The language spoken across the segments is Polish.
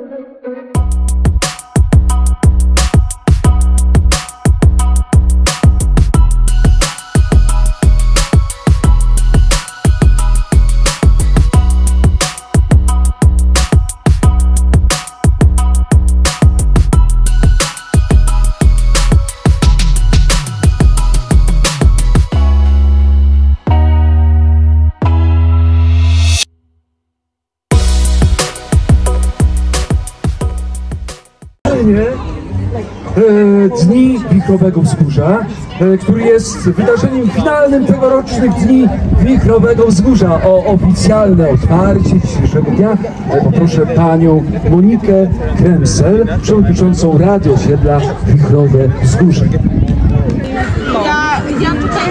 Dni Wichrowego Wzgórza, który jest wydarzeniem finalnym tegorocznych Dni Wichrowego Wzgórza. O oficjalne otwarcie dzisiejszego dnia poproszę panią Monikę Kremsel, przewodniczącą Rady Osiedla Wichrowe Wzgórze. Ja tutaj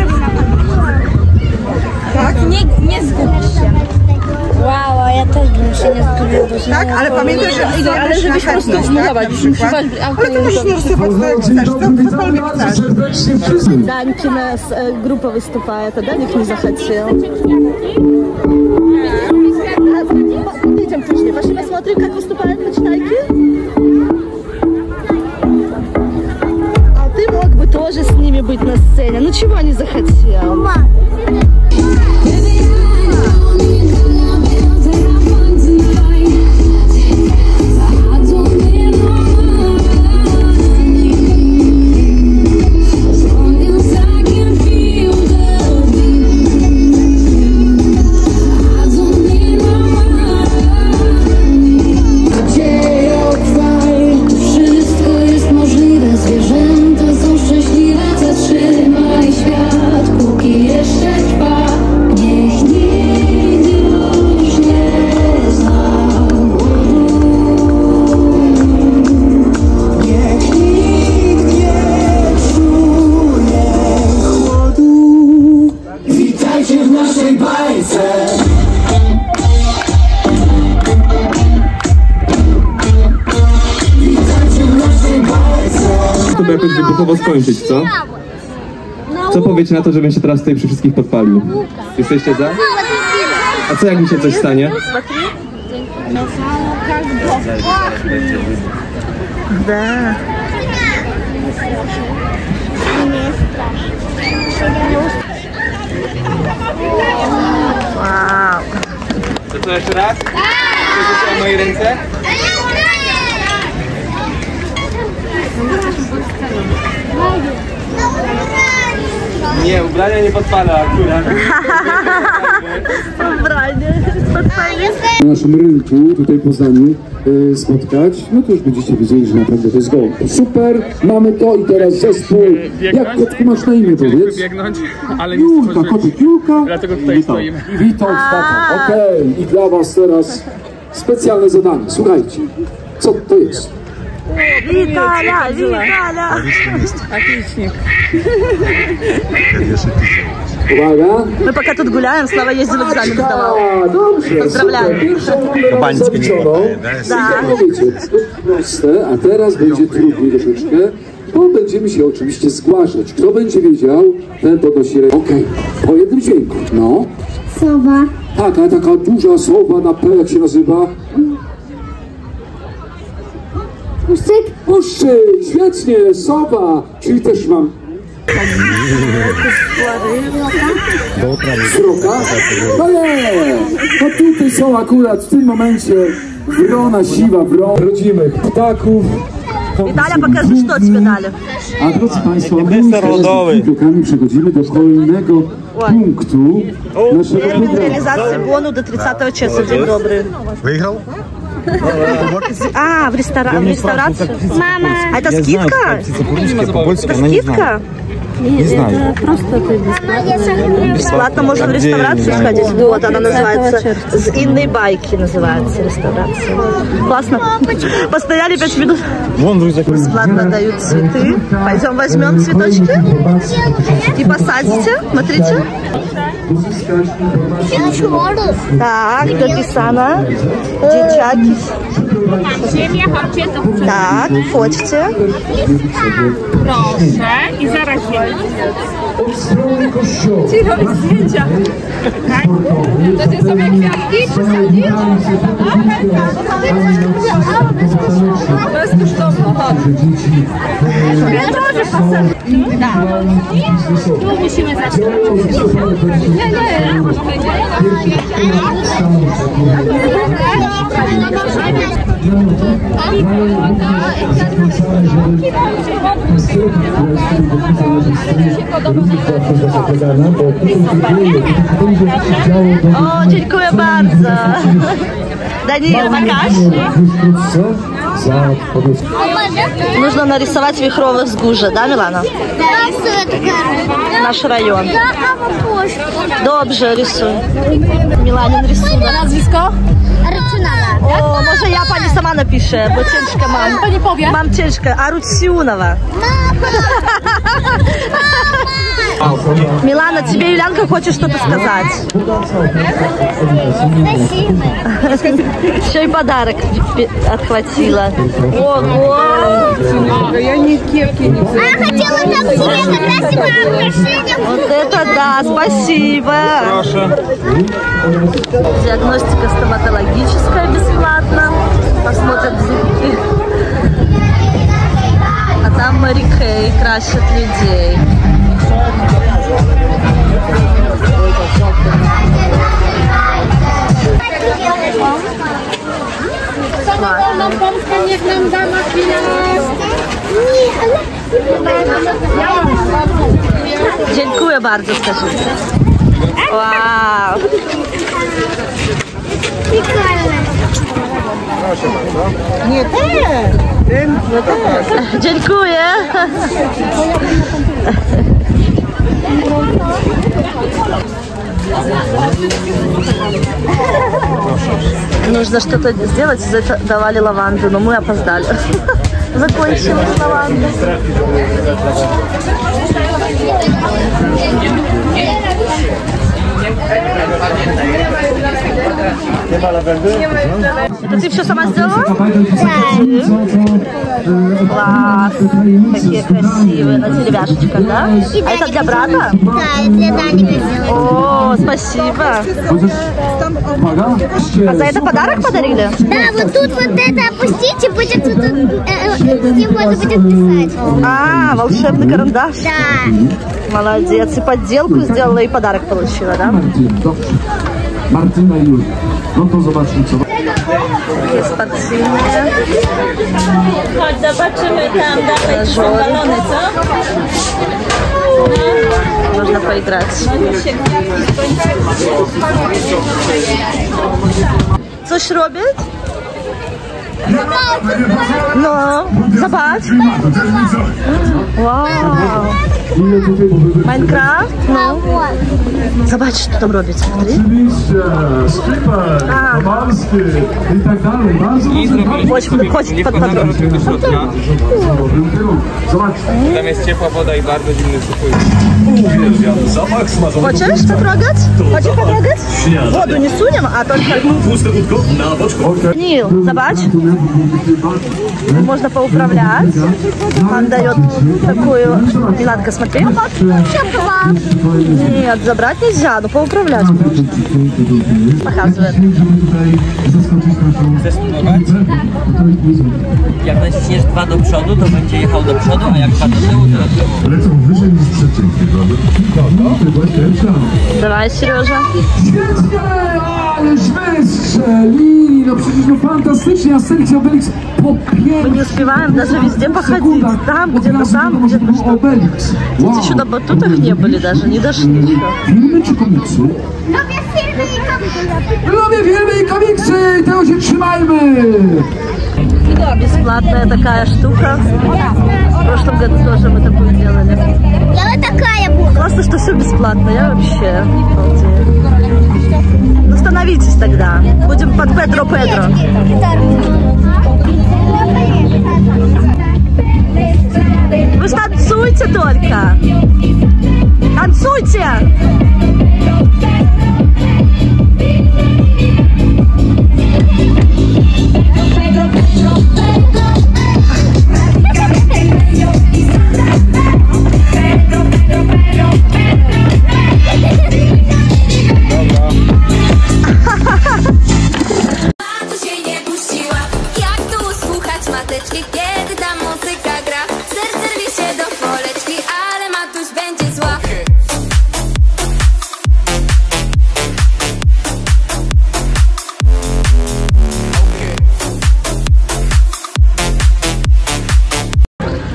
tak? Nie zgubisz się. Wow, a ja też bym się nie zgubiła. Tak, ale pamiętaj, że ale żebyś po prostu zbudować. Ale to możesz nie rysować tego, cokolwiek chcesz. Даньки нас группа выступает, да, них не захотел. Идем пошли, пошли посмотрим, как выступают почитайки. А ты мог бы тоже с ними быть на сцене, ну чего не захотел? To jakoś wybuchowo skończyć, co? Co powiecie na to, żebym się teraz tutaj przy wszystkich podpalił? Jesteście za? A co jak mi się coś stanie? Да. Wow. To co, jeszcze raz? Chcesz moje ręce? Nie, ubrania nie podpala akurat. Na naszym rynku, tutaj w Poznaniu, spotkać, no to już będziecie wiedzieli, że naprawdę to jest gołąb. Super, mamy to i teraz zespół. Jak kotku masz na imię, powiedz? Biegnąć, ale nie Julka, kotek Julka. Dlatego tutaj stoimy. Witold, tata. Okej, i dla was teraz specjalne zadanie. Słuchajcie, co to jest? Виталя, Виталя. Отличник. Uwaga. Мы пока тут гуляем, Слава ездил, экзамен сдавал. Dobrze, Pozdrawiam. super. Pierwszą rundę zaliczoną. I wiecie, proste, a teraz będzie trudniej troszeczkę, bo będziemy się oczywiście zgłaszać. Kto będzie wiedział, ten podnosi rękę. Okej, po jednym dźwięku. No. Sowa. Taka duża sowa na P, jak się nazywa? Puszczyk. Puszczyk, świetnie, sowa, czyli też mam... Sroka? No nie, no tutaj są akurat w tym momencie wrona siwa, rodzimych ptaków. Виталя, покажи, что тебе дали. A drodzy Państwo, my z krokami przechodzimy do kolejnego punktu naszego programu. Реализация бонус до 30 часа. День добрый. Выиграл? А, в реставрации? Мама. А это скидка? Это скидка? Не знаю. Бесплатно можно в реставрацию сходить. Вот она называется. С Инной байки называется реставрация. Классно. Постояли 5 минут. Вон, друзья. Бесплатно дают цветы. Пойдем возьмем цветочки и посадите. Смотрите. Так, написано. Девчаки. Ziemię, chodźcie, to Tak, chodźcie. proszę i zaraz ziemię. Od strony kościoła. Robić zdjęcia. Tak? Chcecie sobie kwiatki posadzić? Bezkosztowno. Tu musimy zacząć. O, dziękuję bardzo. Даниил, покаж. Нужно нарисовать вихровое взгужье, да, Милана? Наш район. Dobrze, рисуй. Миланин рисунок. Nazwisko? O, może ja pani sama napiszę, bo ciężko mam. Pani powie. Mam ciężko. Арутсюнова. Милана, тебе Юлянка хочет что-то сказать. Еще и подарок отхватила. Ого! Я ни кепки не взяла. Я хотела там себе красивое украшение. Вот это да, спасибо. Диагностика стоматологическая бесплатно. Посмотрят зубки. А там Мэри Кей красит людей. Niech nam da makijaż. Dziękuję bardzo, skажите. Wow. Nie ten, no tak. Dziękuję. Нужно что-то сделать, давали лаванду, но мы опоздали. Закончилась лаванда. Это ты все сама сделала? Класс! Какие красивые, на деревяшечках, да? А это для брата? Да, для Даника сделала. О, спасибо! Uwaga. А за это подарок подарили? Да, вот тут вот это опустите, будет вот тут, с ним можно будет писать. А, волшебный карандаш? Да. Молодец. И подделку сделала, и подарок получила, да? Dobrze. Martyna i Julia. No to zobaczmy co. Jest patrzenie. Chodź, zobaczymy tam, dawaj, są balony, co? Można poigrać. Coś robić? No, zobacz. Wow. Minecraft? No. Zobacz, co tam robić. Oczywiście, skipper, Kowalski i tak dalej. Bardzo Chodź pod podróż. Zobaczcie. Tam jest ciepła woda i bardzo zimny supój. Zapach smażony. Хочешь потрогать? Хочешь потрогать? Воду не сунем, а только... Нил, зobacz. Можно поуправлять. Он дает такую... Миланка, смотри. Нет, забрать нельзя, но поуправлять можно. Показывает. Jak naciśniesz 2 do przodu, to będzie jechał do przodu, a jak 2 do tyłu, to do tyłu. Lecą wyżej niż przeciętnie, prawda? Давай, Сережа. Ależ wystrzeli! No przecież no fantastycznie, Asterix i Obelix po Мы не uspеваем даже везде походить. Там, где-то там, где-то что. Obelix. Дети еще на батутах не были даже, не дошли еще. Filmy czy komiksy? Lubię filmy i komiksy. Lubię filmy i komiksy! Tego się trzymajmy! Бесплатная такая штука. В прошлом году тоже мы такую делали. Я вот такая буду. Классно, что все бесплатно. Я вообще балдею. Ну, становитесь тогда. Будем под Педро. Вы ж танцуйте только. Танцуйте! Pedro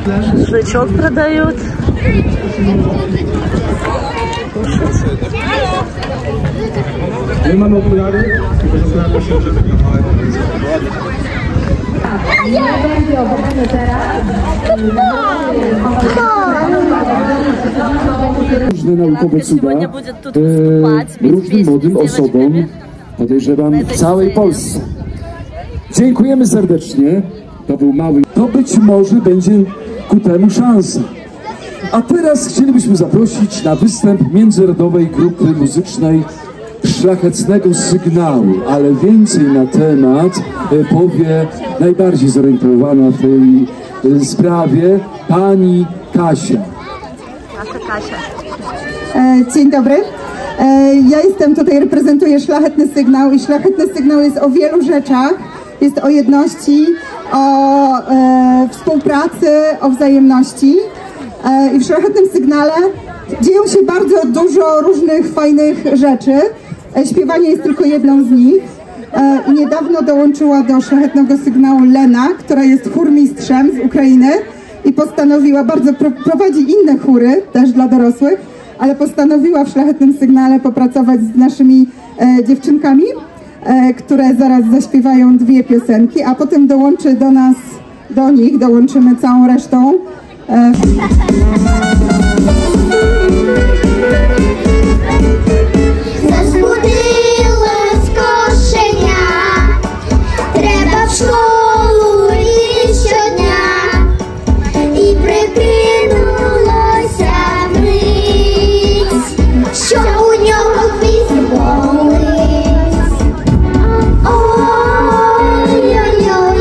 Шашлычок продают. My mamy okulary, tylko zastanawiam się, żeby kawałek spróbować. Różne naukowe cuda różnym młodym osobom, podejrzewam, w całej Polsce. Dziękujemy serdecznie. To był mały. To być może będzie ku temu szansa. A teraz chcielibyśmy zaprosić na występ międzynarodowej grupy muzycznej Szlachetnego Sygnału, ale więcej na temat powie najbardziej zorientowana w tej sprawie pani Kasia. Dzień dobry. Ja jestem tutaj, reprezentuję Szlachetny Sygnał i Szlachetny Sygnał jest o wielu rzeczach. Jest o jedności, o współpracy, o wzajemności. I w Szlachetnym Sygnale dzieją się bardzo dużo różnych fajnych rzeczy. Śpiewanie jest tylko jedną z nich. I niedawno dołączyła do Szlachetnego Sygnału Lena, która jest chórmistrzem z Ukrainy i postanowiła, prowadzi inne chóry, też dla dorosłych, ale postanowiła w Szlachetnym Sygnale popracować z naszymi dziewczynkami, które zaraz zaśpiewają 2 piosenki, a potem dołączy do nas, do nich dołączymy całą resztą. Zasbudziłось кошеня, треба в школу йти щодня, і прикинулося вниз, що у нього хвіст болить. Ой-ой-ой,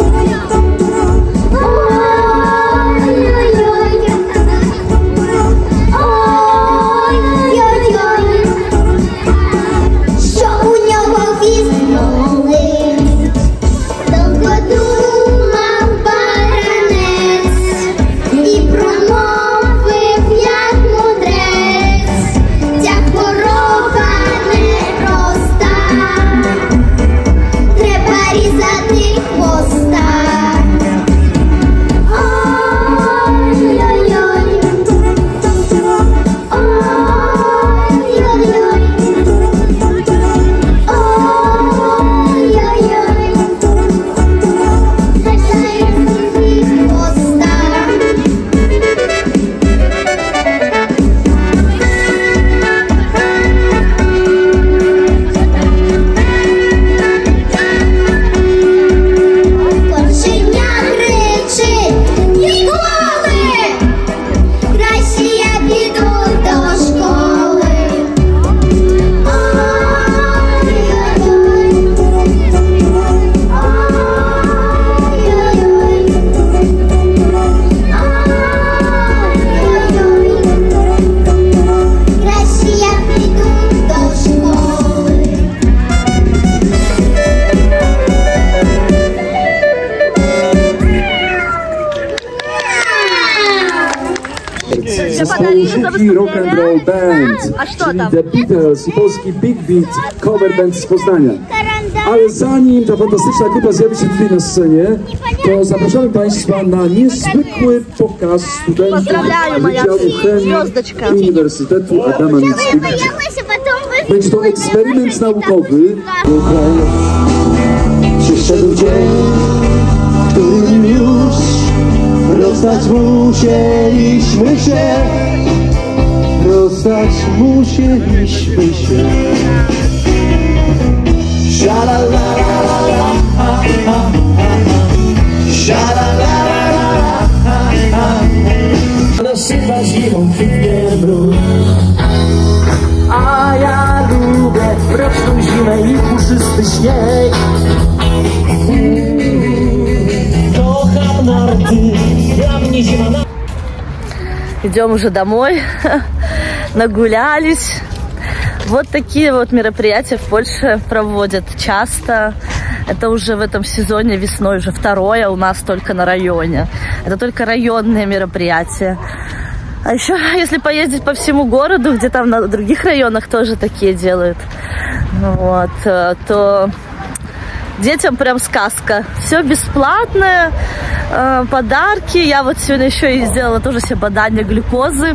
Polski Rock and Roll Band, czyli The Beatles i polski Big Beat Cover Band z Poznania. Ale zanim ta fantastyczna grupa zjawi się tutaj na scenie, to zapraszamy Państwa na niezwykły pokaz studentów Wydziału Chemii Uniwersytetu Adama Mickiewicza. Będzie to eksperyment naukowy. Przyszedł dzień, w którym już rozstać musieliśmy się. Rozstać musieliśmy się. Sha-la-la-la-la-la, sha-la-la-la-la-la. Nasypa zimą kwitnie mróz, a ja lubię mroczną zimę i puszysty śnieg. Kocham narty, dla mnie zima na... Идем уже домой, нагулялись. Вот такие вот мероприятия в Польше проводят часто. Это уже в этом сезоне весной, уже второе у нас только на районе. Это только районные мероприятия. А еще, если поездить по всему городу, где там на других районах тоже такие делают, вот, то детям прям сказка. Все бесплатное, подарки. Я вот сегодня еще и сделала тоже себе бадание глюкозы.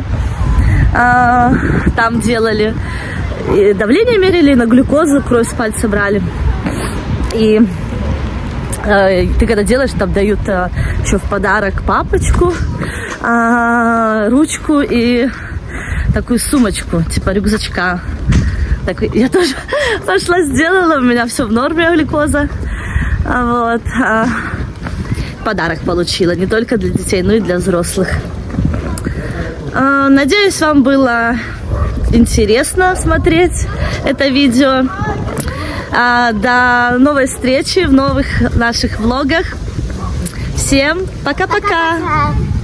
Там делали, и давление мерили, и на глюкозу кровь с пальца брали. И ты когда делаешь, там дают еще в подарок папочку, ручку и такую сумочку, типа рюкзачка. Так, я тоже пошла, сделала, у меня все в норме, глюкоза. Вот. Подарок получила, не только для детей, но и для взрослых. Надеюсь, вам было интересно смотреть это видео. До новой встречи в новых наших влогах. Всем пока-пока!